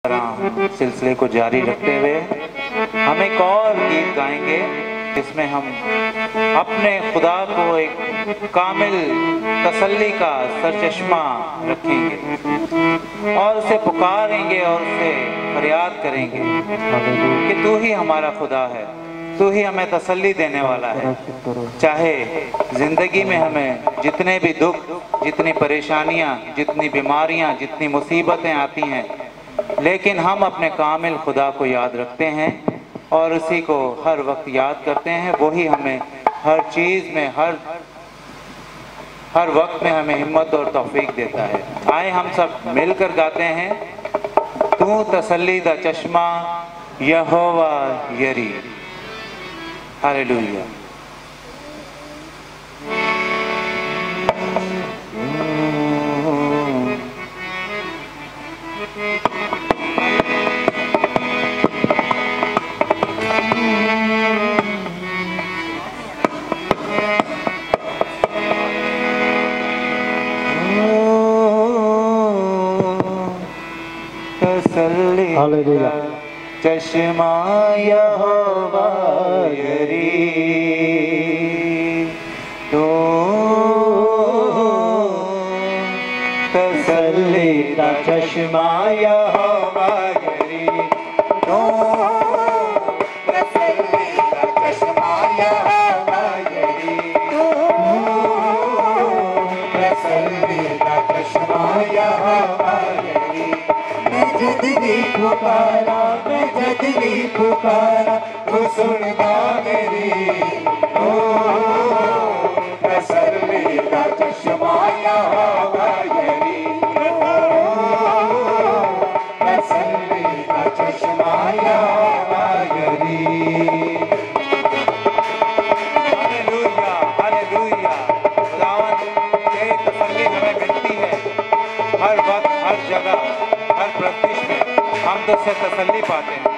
सिलसिले को जारी रखते हुए हम एक और गीत गाएंगे जिसमें हम अपने खुदा को एक कामिल तसल्ली का सरचश्मा रखेंगे और उसे पुकारेंगे और उसे फरियाद करेंगे कि तू ही हमारा खुदा है, तू ही हमें तसल्ली देने वाला है। चाहे जिंदगी में हमें जितने भी दुख, जितनी परेशानियां, जितनी बीमारियां, जितनी मुसीबतें आती हैं, लेकिन हम अपने कामिल खुदा को याद रखते हैं और उसी को हर वक्त याद करते हैं। वही हमें हर चीज़ में, हर वक्त में हमें हिम्मत और तौफीक देता है। आए हम सब मिलकर गाते हैं, तू तसल्ली दा चश्मा यहोवा यरी। हालेलुया। हालेलुया। चश्मा यहोवा यरी, तो तसल्ली दा चश्मा यहोवा यरी, तो तसल्ली दा चश्मा यहोवा यरी, तो तसल्ली दा चश्मा यहोवा यरी। मैं जद भी पुकारा, मैं जद भी पुकारा, तू सुनता मेरी। ओ तसल्ली दा चश्मा यहोवा यरी, तसल्ली दा चश्मा यहोवा यरी। Hallelujah, hallelujah. खुदावंद तेरी तसल्ली हमें मिलती है हर वक्त, हर जगह, हर प्रस्तिश में हम तो उससे तसल्ली पाते हैं।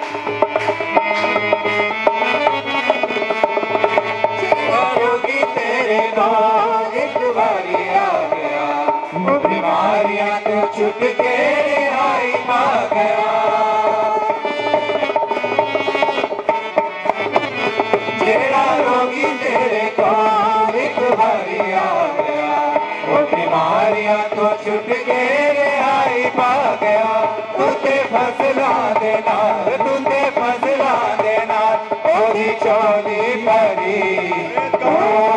रोगी तेरे नाम एक बारी आ गया, बीमारियां तो छुट के आई पा गया। जेड़ा रोगी तेरे नाम एक बारी आ गया, वो बीमारियां तो छुट के आई पा गया। तूते फसला देना, तूते फसला देना, ओदी चोली परी। ओ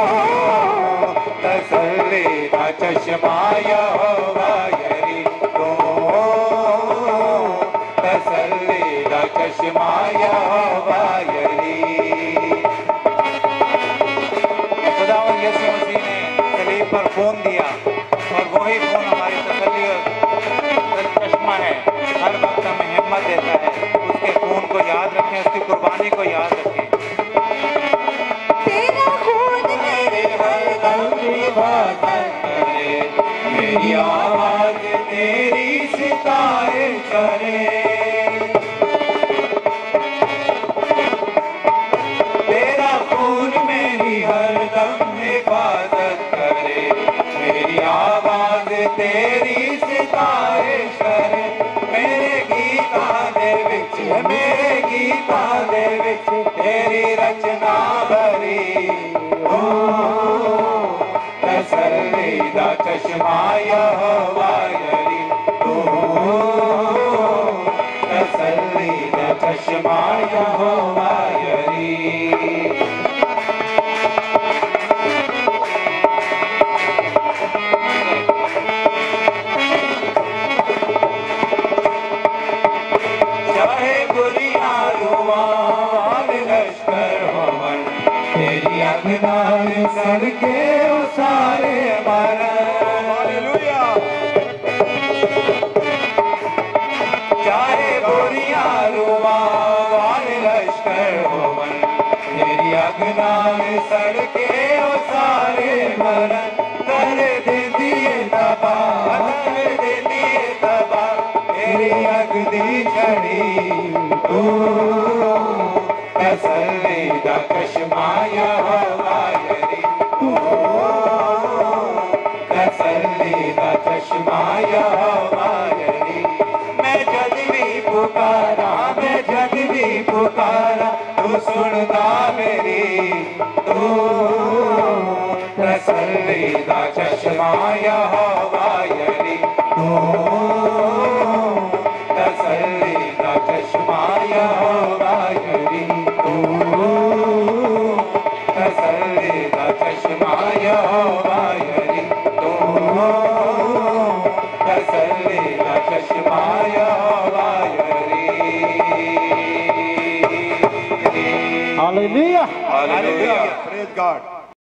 तसल्ली दा चश्मा यहोवा यरी, तो तसल्ली दा चश्मा यहोवा यरी। खुदावंद यीशु मसीह ने सलीब पर खून दिया और वही खून हमारी तसल्ली और चश्मा है, हर वक्त हमें हिम्मत देता है। उसके खून को याद रखें, उसकी कुर्बानी को याद रखें। तेरा खून मेरे हर दम हिफाजत करे, मेरी आवाज तेरी सितारिश करे। तेरा खून मेरी हर दम हिफाजत करे, मेरी आवाज तेरी सितारिश करे। मेरे गीतां दे विच, मेरे गीतां दे विच तेरी रचना भरी। ओ तसल्ली दा चश्मा यहोवा यरी, ओ तसल्ली दा चश्मा यहोवा यरी। सर के सारे हालेलुया। चाहे बुरिया रुआ वाले लश्कर होवन, तेरी अगनान सड़के ओ सारे मरन। कर दे दिए तबा, कर दे दिए तबा, तेरी अगदी छड़ी। तू तसल्ली दा चश्मा यहोवा यरी, तसल्ली दा चश्मा यहोवा यरी। मैं जद भी पुकारा, मैं जग भी पुकारा, तू सुनता मेरी, तू तसल्ली दा चश्मा यहोवा यरी, तू तसल्ली दा चश्मा यहोवा यरी, तू तसल्ली दा चश्मा यहोवा यरी, तू तसल्ली दा चश्मा यहोवा यरी। Hallelujah. Hallelujah. Praise God.